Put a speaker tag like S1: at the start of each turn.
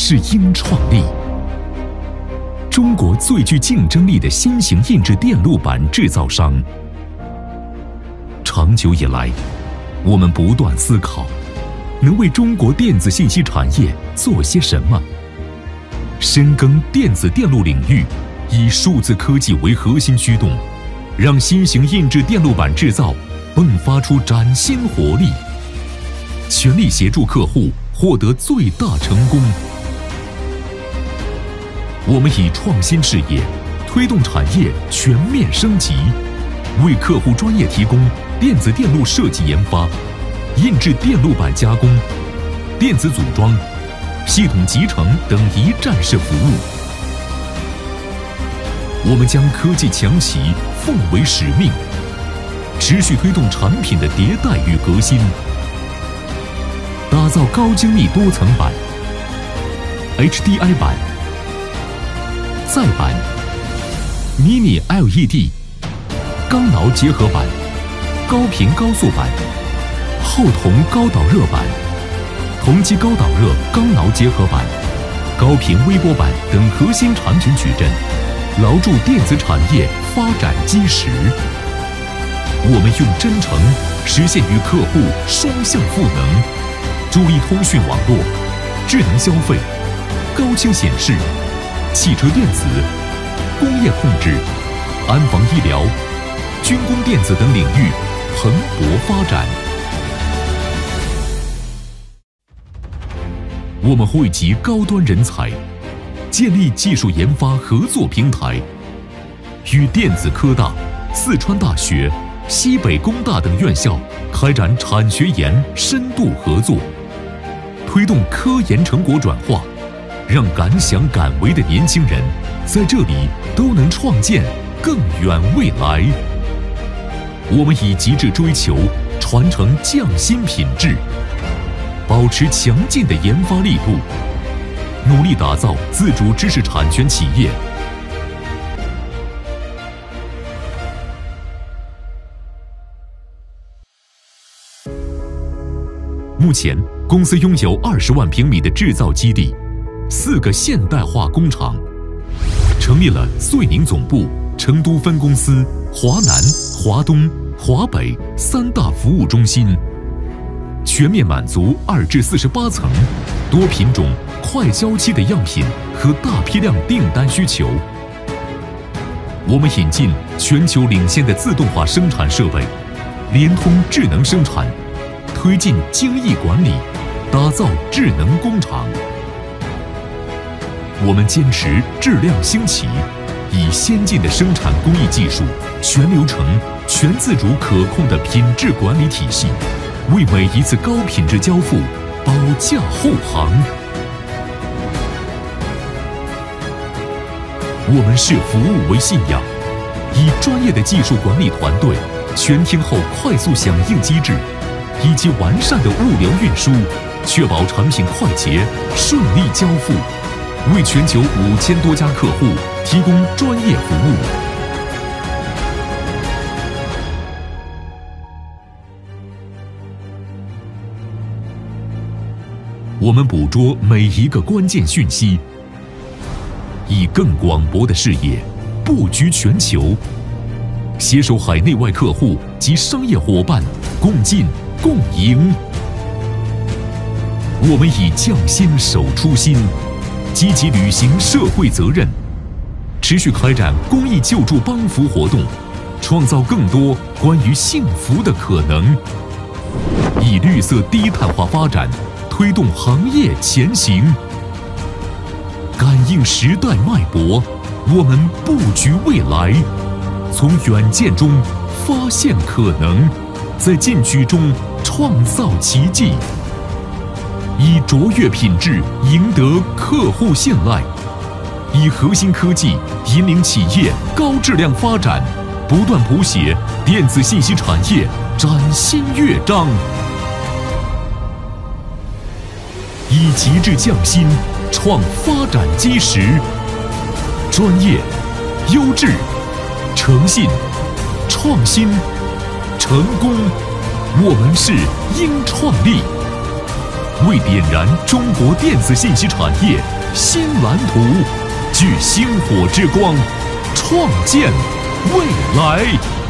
S1: 是应创力。中国最具竞争力的新型印制电路板制造商。长久以来，我们不断思考，能为中国电子信息产业做些什么？深耕电子电路领域，以数字科技为核心驱动，让新型印制电路板制造迸发出崭新活力，全力协助客户获得最大成功。我们以创新事业推动产业全面升级，为客户专业提供电子电路设计研发、印制电路板加工、电子组装、系统集成等一站式服务。我们将科技强旗奉为使命，持续推动产品的迭代与革新，打造高精密多层板、HDI 板、再板、Mini LED、钢挠结合板、高频高速板、后铜高导热板、同基高导热钢挠结合板、高频微波板等核心产品矩阵，牢筑电子产业发展基石。我们用真诚实现与客户双向赋能，注意通讯网络、智能消费、高清显示、汽车电子、工业控制、安防医疗、军工电子等领域蓬勃发展。我们汇集高端人才，建立技术研发合作平台，与电子科大、四川大学、西北工大等院校开展产学研深度合作，推动科研成果转化，让敢想敢为的年轻人在这里都能创建更远未来。我们以极致追求传承匠心品质，保持强劲的研发力度，努力打造自主知识产权企业。目前，公司拥有20万平米的制造基地，4个现代化工厂，成立了遂宁总部、成都分公司、华南、华东、华北3大服务中心，全面满足2至48层、多品种、快交期的样品和大批量订单需求。我们引进全球领先的自动化生产设备，联通智能生产，推进精益管理，打造智能工厂。我们坚持质量兴起，以先进的生产工艺技术、全流程、全自主可控的品质管理体系，为每一次高品质交付保驾护航。我们视服务为信仰，以专业的技术管理团队、全天候快速响应机制以及完善的物流运输，确保产品快捷顺利交付，为全球5000多家客户提供专业服务。我们捕捉每一个关键讯息，以更广博的视野布局全球，携手海内外客户及商业伙伴，共进共赢。我们以匠心守初心，积极履行社会责任，持续开展公益救助帮扶活动，创造更多关于幸福的可能，以绿色低碳化发展推动行业前行。感应时代脉搏，我们布局未来，从远见中发现可能，在进取中创造奇迹，以卓越品质赢得客户信赖，以核心科技引领企业高质量发展，不断谱写电子信息产业崭新乐章，以极致匠心创发展基石，专业、优质、诚信、创新、成功，我们是应创力。 为点燃中国电子信息产业新蓝图，聚星火之光，创建未来。